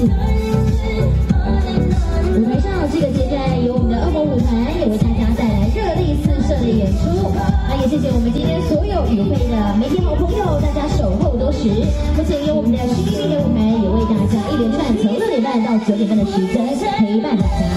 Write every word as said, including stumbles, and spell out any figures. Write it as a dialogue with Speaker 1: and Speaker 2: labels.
Speaker 1: 舞台上，这个阶段由我们的恶魔舞团也为大家带来热力四射的演出。那也谢谢我们今天所有与会的媒体好朋友，大家守候多时。目前由我们的虚拟的舞台也为大家一连串从六点半到九点半的时间陪伴大家。